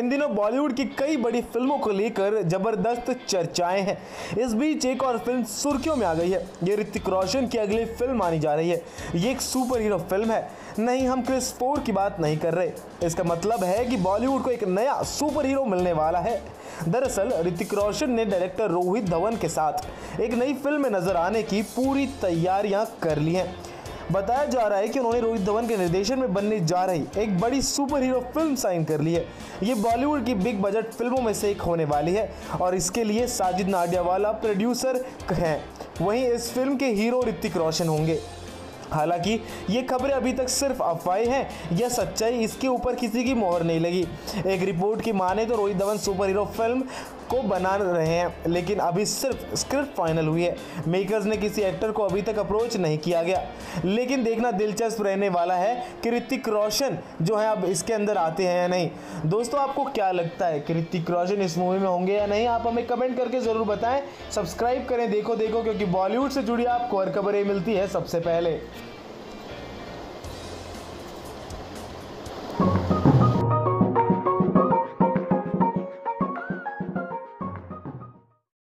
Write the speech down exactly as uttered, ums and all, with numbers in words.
इन दिनों बॉलीवुड की कई बड़ी फिल्मों को लेकर जबरदस्त चर्चाएं हैं। इस बीच एक और फिल्म सुर्खियों में आ गई है। ये ऋतिक रोशन की अगली फिल्म मानी जा रही है। ये एक सुपर हीरो फिल्म है। नहीं, हम क्रिस फोर की बात नहीं कर रहे। इसका मतलब है कि बॉलीवुड को एक नया सुपर हीरो मिलने वाला है। दरअसल ऋतिक रोशन ने डायरेक्टर रोहित धवन के साथ एक नई फिल्म में नजर आने की पूरी तैयारियां कर ली हैं। बताया जा रहा है कि उन्होंने रोहित धवन के निर्देशन में बनने जा रही एक बड़ी सुपर हीरो फिल्म साइन कर ली है। ये बॉलीवुड की बिग बजट फिल्मों में से एक होने वाली है और इसके लिए साजिद नाडियावाला प्रोड्यूसर हैं। वहीं इस फिल्म के हीरो ऋतिक रोशन होंगे। हालांकि ये खबरें अभी तक सिर्फ अफवाहें हैं या सच्चाई, इसके ऊपर किसी की मोहर नहीं लगी। एक रिपोर्ट की माने तो Rohit Dhawan superhero film को बना रहे हैं, लेकिन अभी सिर्फ स्क्रिप्ट फाइनल हुई है। मेकर्स ने किसी एक्टर को अभी तक अप्रोच नहीं किया गया, लेकिन देखना दिलचस्प रहने वाला है कि ऋतिक रोशन जो है अब इसके अंदर आते हैं या नहीं। दोस्तों, आपको क्या लगता है कि ऋतिक रोशन इस मूवी में होंगे या नहीं? आप हमें कमेंट करके ज़रूर बताएं। सब्सक्राइब करें देखो देखो, क्योंकि बॉलीवुड से जुड़ी आपको हर खबरें मिलती है सबसे पहले।